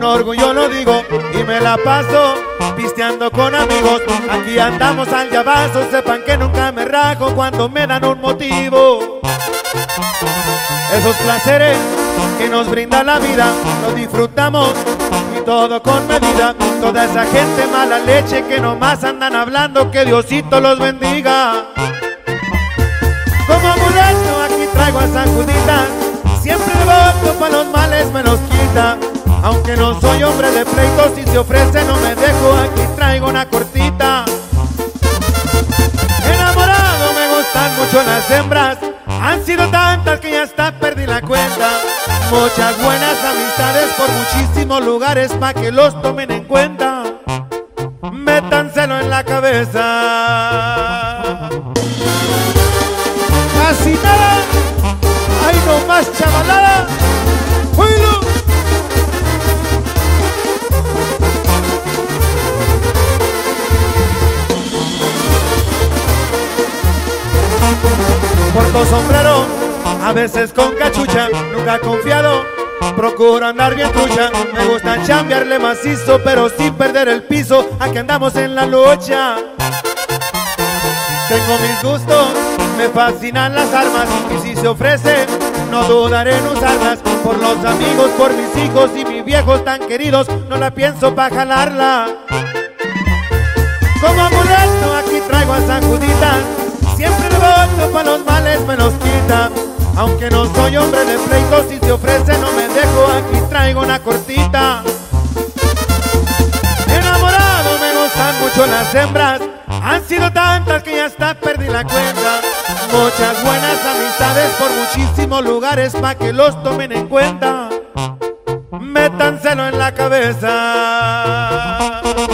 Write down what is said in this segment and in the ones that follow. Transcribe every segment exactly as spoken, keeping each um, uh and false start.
orgullo lo digo, y me la paso pisteando con amigos. Aquí andamos al llavazo, sepan que nunca me rajo cuando me dan un motivo. Esos placeres que nos brinda la vida, los disfrutamos y todo con medida. Toda esa gente mala leche que nomás andan hablando, que Diosito los bendiga. Como amuleto aquí traigo a San Juditas, siempre el voto pa' los males me los quita. Aunque no soy hombre de pleitos, si se ofrece no me dejo, aquí traigo una cortita. Enamorado me gustan mucho las hembras, han sido tantas que ya hasta perdí la cuenta. Muchas buenas amistades por muchísimos lugares pa' que los tomen en cuenta. Métanselo en la cabeza. Casi nada, ay no más chavalada. ¡Oílo! Porto sombrero, a veces con cachucha, nunca confiado, procuro andar bien trucha. Me gusta chambearle macizo, pero sin perder el piso, aquí andamos en la lucha. Tengo mis gustos, me fascinan las armas, y si se ofrece, no dudaré en usarlas. Por los amigos, por mis hijos y mis viejos tan queridos, no la pienso pa' jalarla. Como amuleto aquí traigo a San Juditas, siempre el voto pa' los males me los quita. Aunque no soy hombre de pleitos, si se ofrece no me dejo, aquí traigo una cortita. Enamorado me gustan mucho las hembras, han sido tantas que ya hasta perdí la cuenta. Muchas buenas amistades por muchísimos lugares pa' que los tomen en cuenta. Métanselo en la cabeza.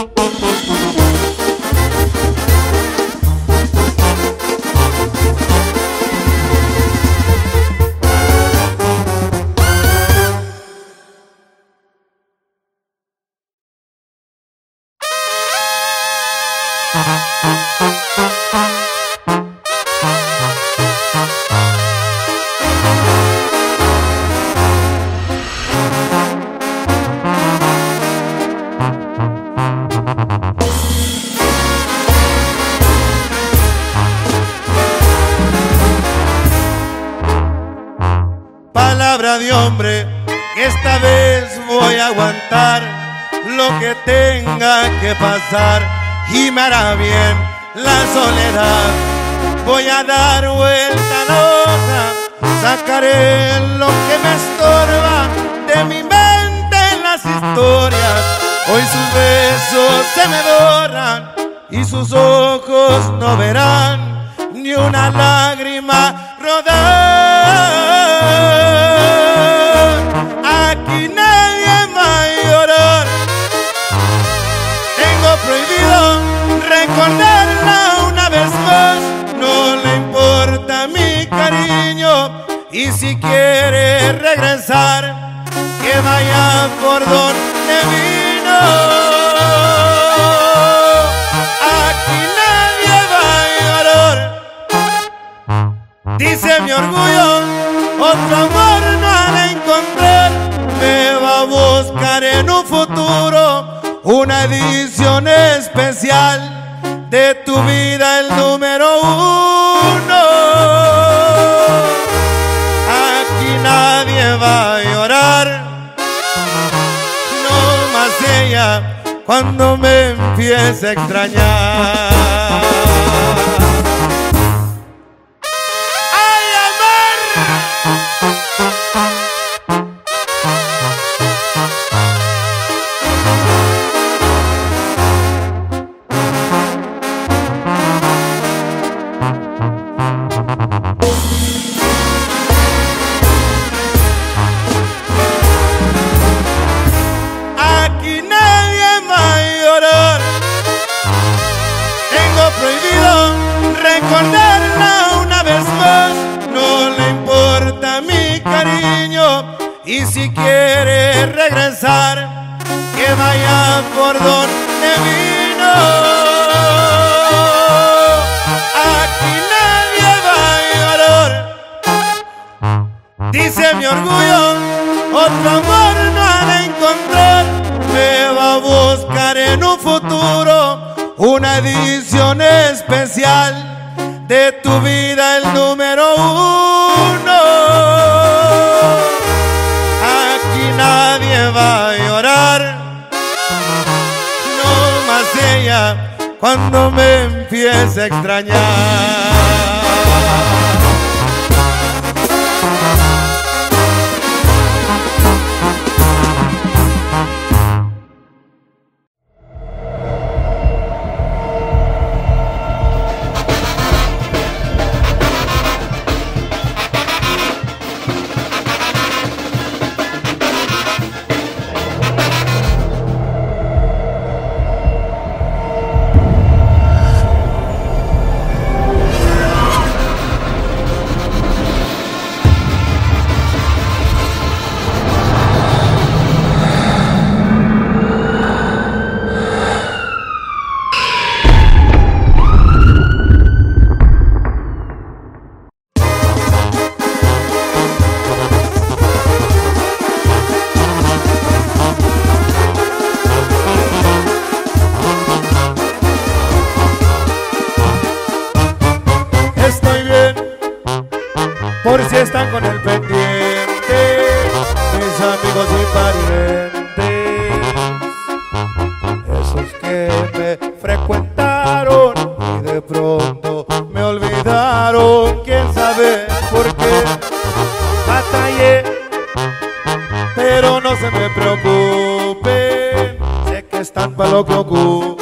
Palabra de hombre, que esta vez voy a aguantar lo que tenga que pasar, y me hará bien la soledad. Voy a dar vuelta a la hoja, sacaré lo que me estorba de mi mente en las historias. Hoy sus besos se me borran y sus ojos no verán ni una lágrima rodar. Aquí nadie va a llorar, tengo prohibido recordarla una vez más. No le importa mi cariño, y si quiere regresar, que vaya por donde vino. Aquí nadie va a llorar, dice mi orgullo, otro amor no ha de encontrar. Me va a buscar en un futuro una edición especial de tu vida, el número uno. Aquí nadie va a llorar, no más ella cuando me empiece a extrañar. ¡Ay, amor! Aquí nadie va a llorar, tengo prohibido recordarla una vez más. No le importa mi cariño, y si quiere regresar, que vaya por donde vino. Aquí nadie va a llorar, dice mi orgullo, otro amor no ha de encontrar. crear en un futuro una edición especial de tu vida, el número uno. Aquí nadie va a llorar, no más ella cuando me empiece a extrañar. Por si están con el pendiente, mis amigos y parientes, esos que me frecuentaron y de pronto me olvidaron, quién sabe por qué. Batallé, pero no se me preocupen, sé que están para lo que ocupen,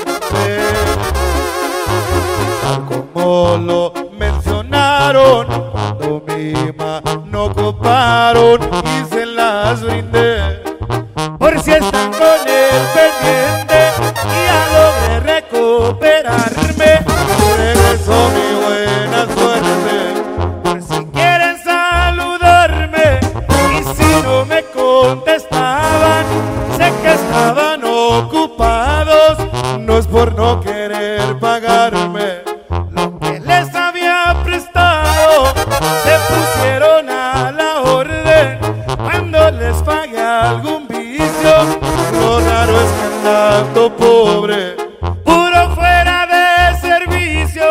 tal como lo mencionaron. Cuando mi mano ocuparon y se las brindé, por si están con el pendiente y ya logré recuperarme, regresó mi buena suerte, por si quieren saludarme y si no me contestaban, sé que estaban ocupados, no es por no querer pagarme lo que les había prestado. Se pusieron a la orden cuando les pague algún vicio. Lo raro es que andando pobre, puro fuera de servicio.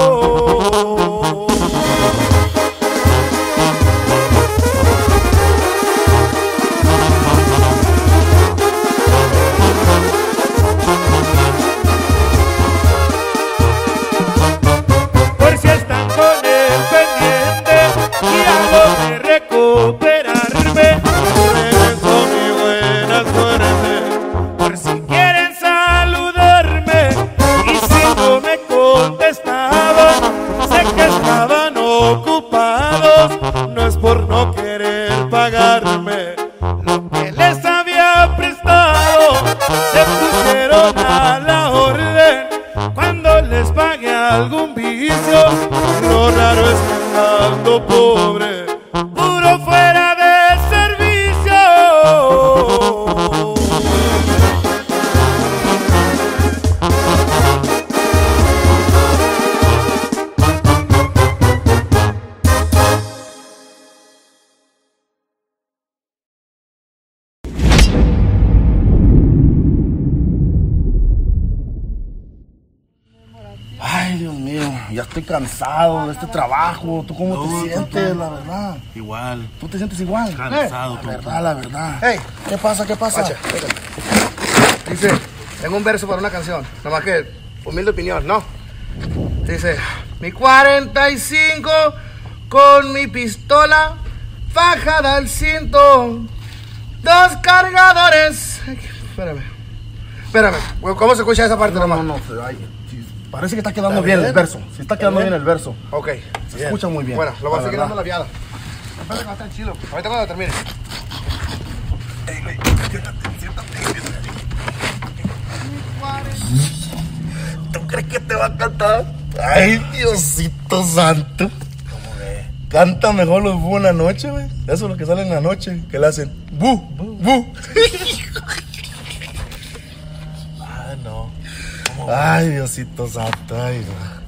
Por si están con el pendiente y algo de recuperarme, regresó mi buena suerte, por si quieren saludarme y si no me contestaban, sé que estaban ocupados, no es por no querer pagarme lo que les había prestado. Se pusieron a la orden cuando les pague algún vicio. Lo raro es que andando pobre, puro fuera de servicio. Ay, Dios mío, ya estoy cansado de este trabajo. ¿Tú cómo No, te sientes, la verdad? Igual. ¿Tú te sientes igual? Cansado, La tú. verdad, la verdad. Hey, ¿Qué pasa, qué pasa? Pacha, dice, tengo un verso para una canción, nomás que humilde opinión, ¿no? Dice, mi cuarenta y cinco con mi pistola fajada al cinto, dos cargadores. Ay, espérame, espérame, ¿cómo se escucha esa parte No, nomás? no, no, ay, sí, parece que está quedando ¿Está bien, bien? el verso. Sí está quedando bien? bien el verso. Ok, Se bien. escucha muy bien. Bueno, lo voy a la seguir verdad. dando la viada. Espérate, va a estar chilo. Ahorita cuando termine. ¿Tú crees que te va a cantar? Ay, Diosito santo. Canta mejor los bu en la noche, güey. Eso es lo que sale en la noche, que le hacen bu, bu. Ah, no. Ay, Diosito santo, ay, no.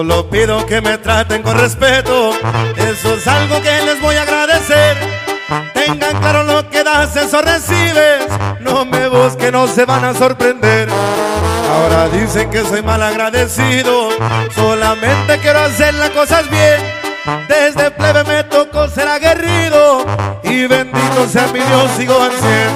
Solo pido que me traten con respeto, eso es algo que les voy a agradecer. Tengan claro lo que das, eso recibes. No me busquen, no se van a sorprender. Ahora dicen que soy mal agradecido, solamente quiero hacer las cosas bien. Desde plebe me tocó ser aguerrido, y bendito sea mi Dios, sigo al cien.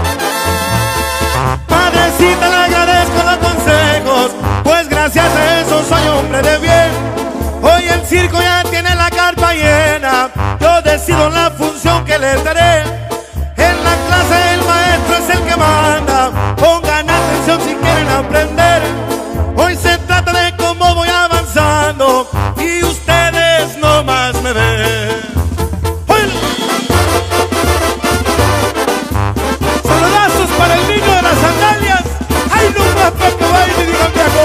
Padrecita, le agradezco los consejos, pues gracias a eso soy hombre de bien. Hoy el circo ya tiene la carpa llena, yo decido la función que les daré. En la clase el maestro es el que manda, pongan atención si quieren aprender. Hoy se trata de cómo voy avanzando, y ustedes nomás me ven. Saludazos para el niño de las sandalias. ¡Ay, no más para que baile, diga el viejo!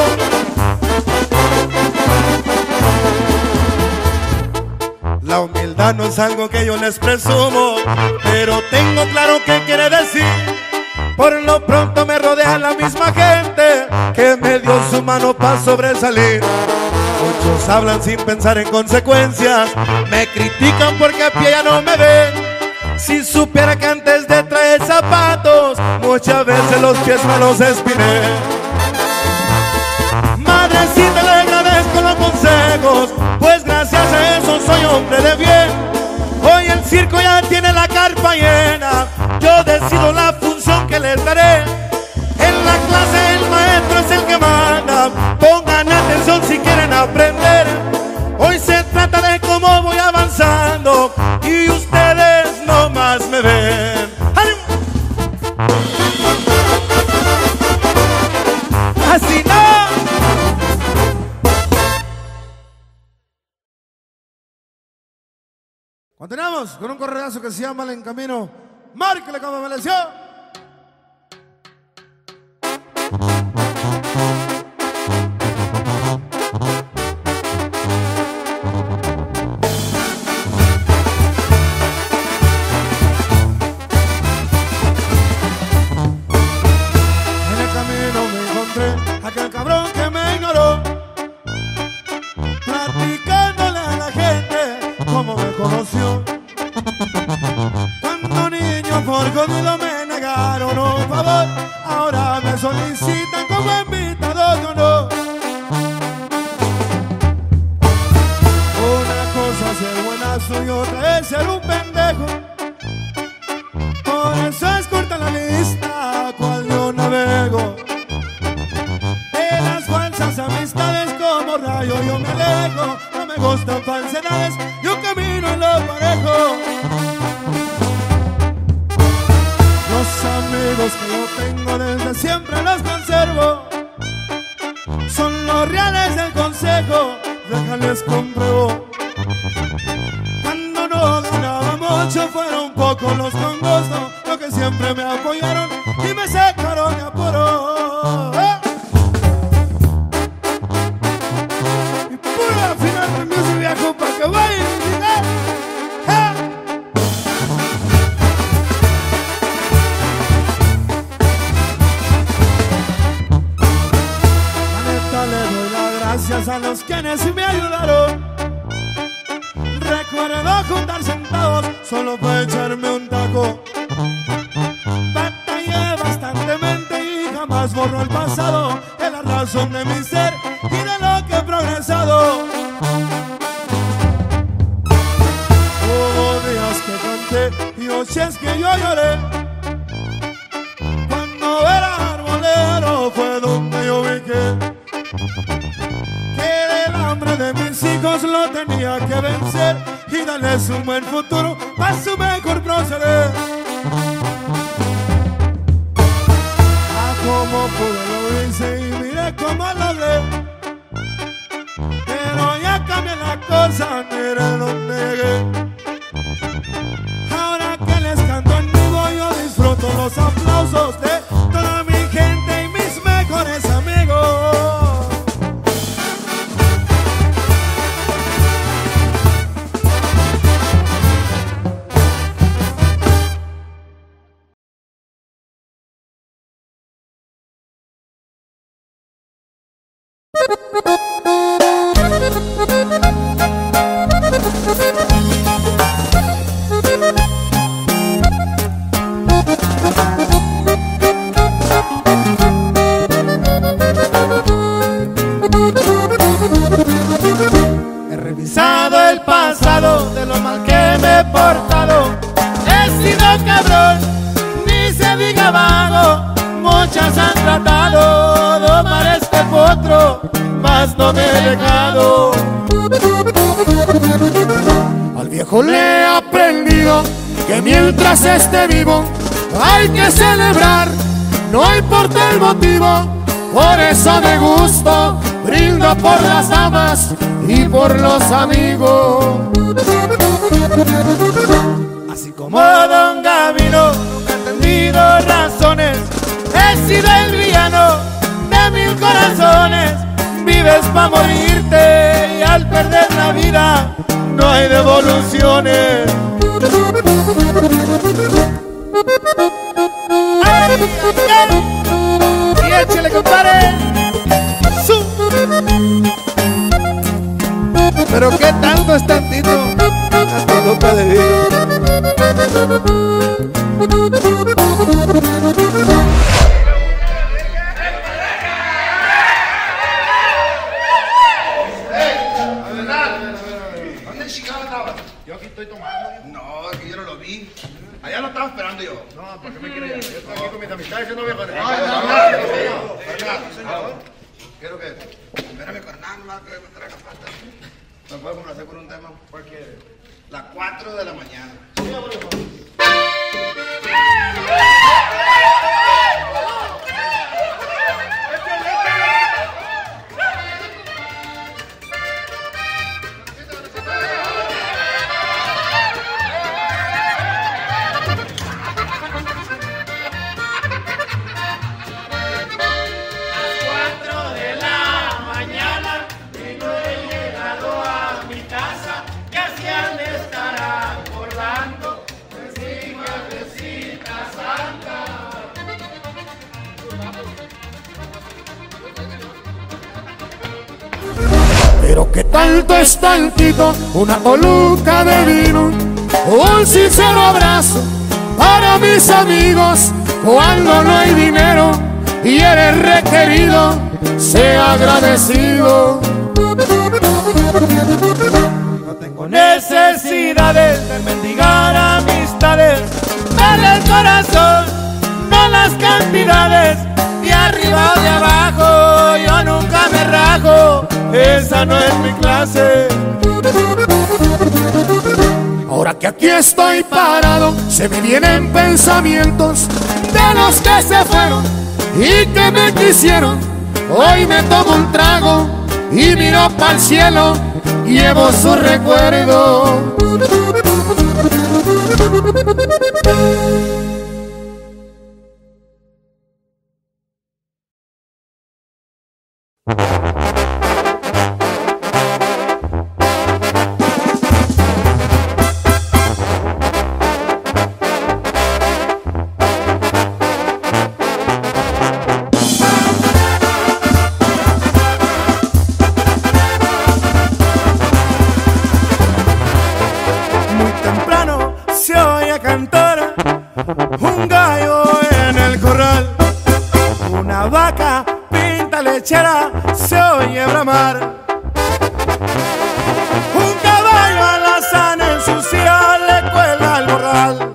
La humildad no es algo que yo les presumo, pero tengo claro qué quiere decir. Por lo pronto me rodea la misma gente que me dio su mano para sobresalir. Muchos hablan sin pensar en consecuencias, me critican porque a pie ya no me ven. Si supiera que antes de traer zapatos, muchas veces los pies me los espiné. Madrecita, le agradezco los consejos, pues gracias a eso soy hombre de bien. Hoy el circo ya tiene la carpa llena, yo decido la función que les daré. En la clase el maestro es el que manda, pongan atención si quieren aprender. Hoy se trata de cómo voy avanzando, y ustedes nomás me ven. ¡Ánimo! Así no. Continuamos con un correazo que se llama El Encamino. Márquele como me leció. En el camino me encontré aquel cabrón que me ignoró, platicándole a la gente cómo me conoció. Cuando niño por jodido me negaron un favor, ahora me solicitan como invitado de honor. Una cosa es ser buenazo y otra es ser un pendejo. Por eso es corta la lista cual yo navego. De las falsas amistades como rayo yo me alejo. No me gustan falsedades, yo camino en lo parejo. Los amigos que yo tengo desde siempre los conservo, son los reales del consejo, déjales compruebo. Cuando no ganaba mucho fueron pocos los con gusto, los que siempre me apoyaron y me sacaron de apuro. ¿Eh? Y pura final de music viejo pa' que vaya y diga, ¿eh? La neta le doy las gracias a los quienes me ayudaron. Recuerdo juntar centavos solo para echarme un taco. Batallé bastantemente y jamás borro el pasado. Es la razón de mi ser y de lo que he progresado. Hubo días que canté y noches que yo lloré. Cuando era arbolero fue donde yo vi que que el hambre de mis hijos lo tenía que vencer y darles un buen futuro para su mejor proceder. Ah, como pude lo hice y miré cómo logré, pero ya cambié la cosa, mire donde llegué. Ahora que les canto en vivo yo disfruto los aplausos de toda mi gente y mis mejores amigos. sido cabrón, ni se diga vago. Muchas han tratado de domar este potro, mas no me he dejado. Al viejo le he aprendido que mientras esté vivo hay que celebrar, no importa el motivo. Por eso de gusto brindo por las damas y por los amigos. Así como Don Gavino, nunca he entendido razones. He sido el villano de mil corazones. Vives pa' morirte y al perder la vida no hay devoluciones. ¡Ay, ay, ay! Y échale, compadre. ¡Su! Pero qué tanto es tantito, hasta loca de vida. ¿Dónde chingado estaba? Yo aquí estoy tomando. No, es que yo no lo vi. Allá lo estaba esperando yo. No, ¿para qué me quiere ir? Yo estoy aquí con mis amistades, yo no viejo. Quiero que... Espérame, carnal, más que me traiga pata. ¿Me puedo conocer por un tema? ¿Cuál quiere? Las cuatro de la mañana. Pero que tanto es tantito, una coluca de vino, un sincero abrazo para mis amigos. Cuando no hay dinero y eres requerido, sea agradecido. No tengo necesidades de mendigar amistades, dale el corazón, no las cantidades. De arriba o de abajo, yo nunca me rajo, esa no es mi clase. Ahora que aquí estoy parado, se me vienen pensamientos de los que se fueron y que me quisieron. Hoy me tomo un trago y miro pa'l cielo, llevo su recuerdo. Muy temprano se oye cantar un gallo en el corral, una vaca pinta lechera se oye bramar, un caballo alazán en su silla le cuelga al morral,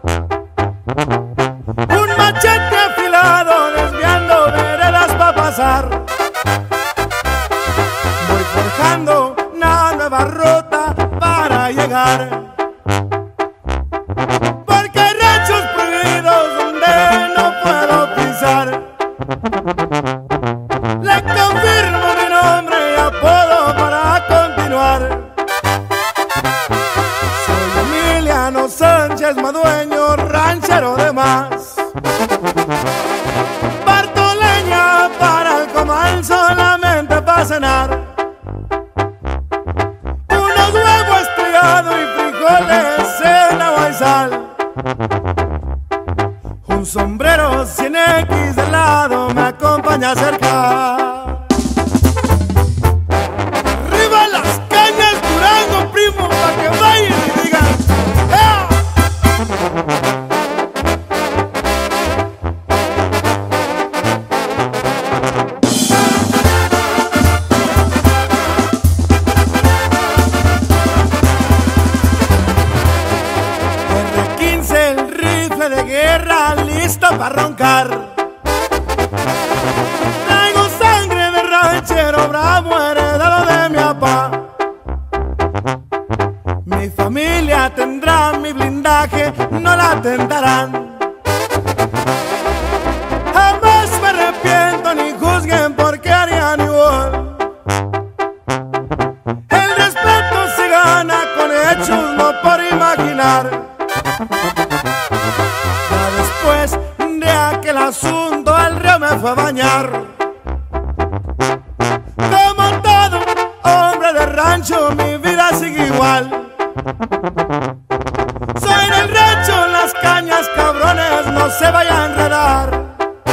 un machete afilado desviando veredas pa' pasar. Voy forjando una nueva ruta para llegar, porque hay ranchos prohibidos donde no puedo pisar. Le confirmo mi nombre y apodo para continuar. Soy Emiliano Sánchez Madueño, ranchero de más. Parto leña para el comal solamente para cenar. Unos huevos estrellados y frijoles en agua y sal. Un sombrero cien equis de lado me acompaña a acercar. Arriba las cañas Durango, primo, pa' que vayan y digan ¡ea! R quince el guerra lista para roncar. Traigo sangre de ranchero bravo heredado de mi papá. Mi familia tendrá mi blindaje, no la tentarán. Jamás me arrepiento ni juzguen porque harían igual. El respeto se gana con hechos, no por imaginar. Ya después de aquel asunto el río me fue a bañar. Como todo hombre de rancho mi vida sigue igual. Soy del rancho, las cañas cabrones no se vayan a enredar.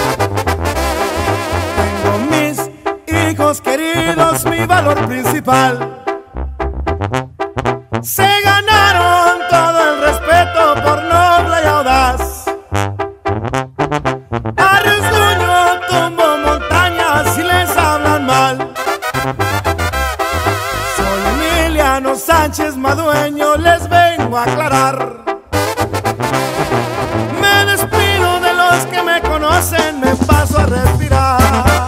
Tengo mis hijos queridos, mi valor principal. Se ganaron todo el respeto por noble y audaz. Arrasguño, tumbo montañas y les hablan mal. Soy Emiliano Sánchez Madueño, les vengo a aclarar. Me despido de los que me conocen, me paso a respirar.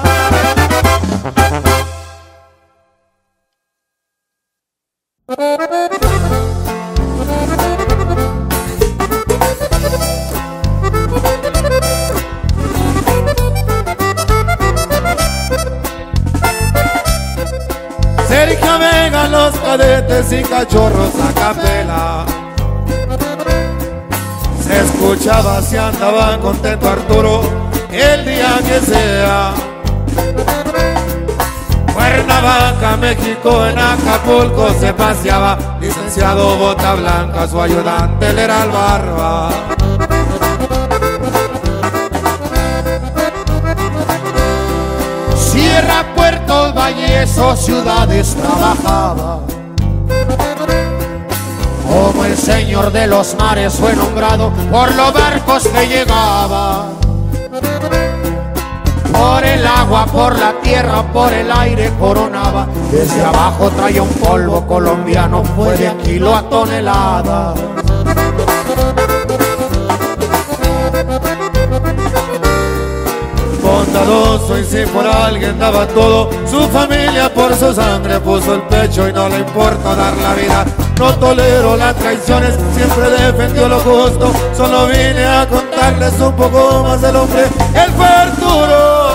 Sergio Vega, los cadetes y cachorros a capela. Se escuchaba si andaba contento Arturo el día que sea. Cuernavaca, México, en Acapulco se paseaba. Licenciado Bota Blanca, su ayudante él era el Barba. Sierra, puertos, valles o ciudades trabajaba. Como el señor de los mares fue nombrado por los barcos que llegaban. Por el agua, por la tierra, por el aire coronaba. Desde abajo traía un polvo colombiano, fue de kilo a tonelada. Bondadoso y si por alguien daba todo, su familia por su sangre puso el pecho y no le importa dar la vida. No tolero las traiciones, siempre defendió lo justo. Solo vine a contarles un poco más del hombre, él fue Arturo.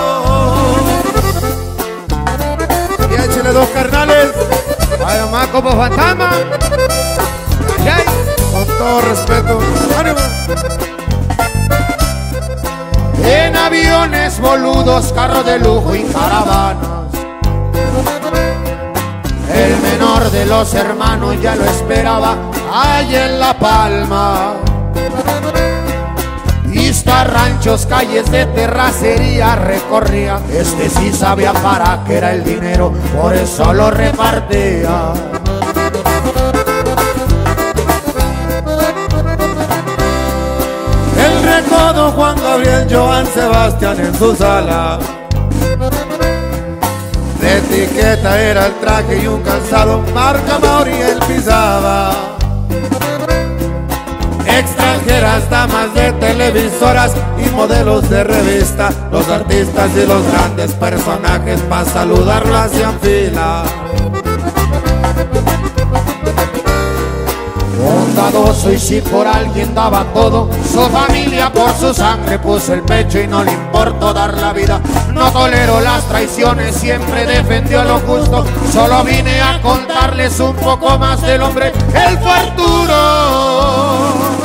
Y échale dos carnales. Vaya más como fantasma. Ay, con todo respeto. ¡Ánimo! En aviones boludos, carros de lujo y caravanas. El menor de los hermanos ya lo esperaba allá en La Palma. Vistas, ranchos, calles de terracería recorría. Este sí sabía para qué era el dinero, por eso lo repartía. El recodo Juan Gabriel, Joan Sebastián en su sala. De etiqueta era el traje y un calzado, marca Mauri él pisaba. Extranjeras, damas de televisoras y modelos de revista. Los artistas y los grandes personajes para saludarlo hacían fila. Bondadoso y si por alguien daba todo, su familia por su sangre puso el pecho y no le importó dar la vida. No tolero las traiciones, siempre defendió lo justo. Solo vine a contarles un poco más del hombre, él fue Arturo.